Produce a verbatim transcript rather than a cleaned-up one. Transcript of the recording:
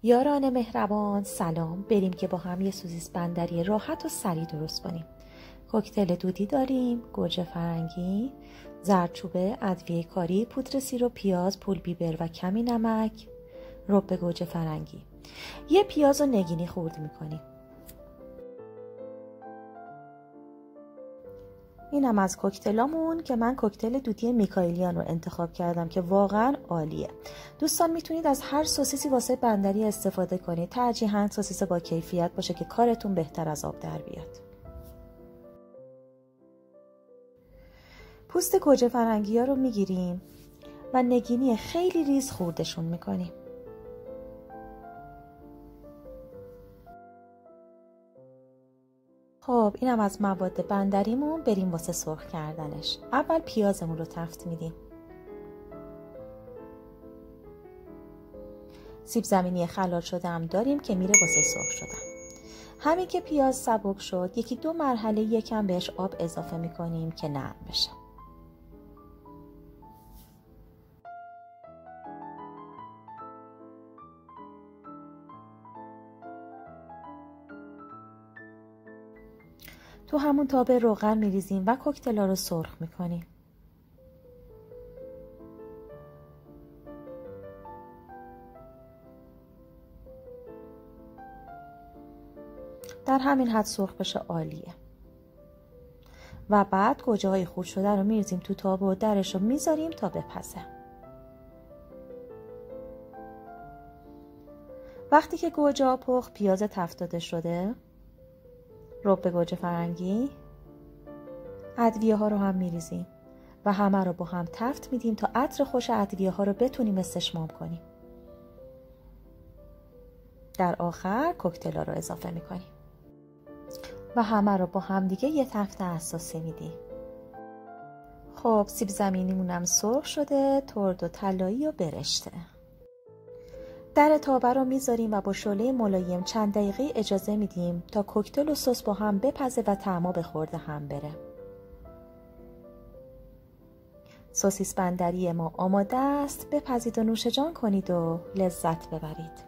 یاران مهربان سلام، بریم که با هم یه سوسیس بندری راحت و سریع درست کنیم. کوکتل دودی داریم، گوجه فرنگی، زردچوبه، ادویه کاری، پودر سیر و پیاز، پول بیبر و کمی نمک، رب گوجه فرنگی. یه پیاز رو نگینی خورد میکنیم. اینم از کوکتلامون که من کوکتل دودی میکائیلیان رو انتخاب کردم که واقعا عالیه. دوستان میتونید از هر سوسیسی واسه بندری استفاده کنید، ترجیحاً سوسیس با کیفیت باشه که کارتون بهتر از آب در بیاد. پوست گوجه فرنگی ها رو میگیریم و نگینی خیلی ریز خوردشون میکنیم. خب اینم از مواد بندریمون، بریم واسه سرخ کردنش. اول پیازمون رو تفت میدیم. سیب زمینی خلال شده هم داریم که میره واسه سرخ شدن. همین که پیاز سبک شد، یکی دو مرحله یکم بهش آب اضافه میکنیم که نرم بشه. تو همون تاب روغن میریزیم و کوکتل‌ها رو سرخ میکنیم. در همین حد سرخ بشه عالیه. و بعد گوجه های خورد شده رو میریزیم تو تاب و درش رو میذاریم تا بپزه. وقتی که گوجه ها پخت، پیاز تفت داده شده، رب گوجه فرنگی، ادویه ها رو هم میریزیم و همه رو با هم تفت میدیم تا عطر خوش ادویه ها رو بتونیم استشمام کنیم. در آخر کوکتل ها رو اضافه میکنیم و همه رو با هم دیگه یه تفت اساسی میدیم. خب سیب زمینیمونم سرخ شده، ترد و طلایی و برشته. در تابه رو میذاریم و با شعله ملایم چند دقیقه اجازه میدیم تا کوکتل و سس با هم بپزه و طعما به خورد هم بره. سوسیس بندری ما آماده است، بپزید و نوش جان کنید و لذت ببرید.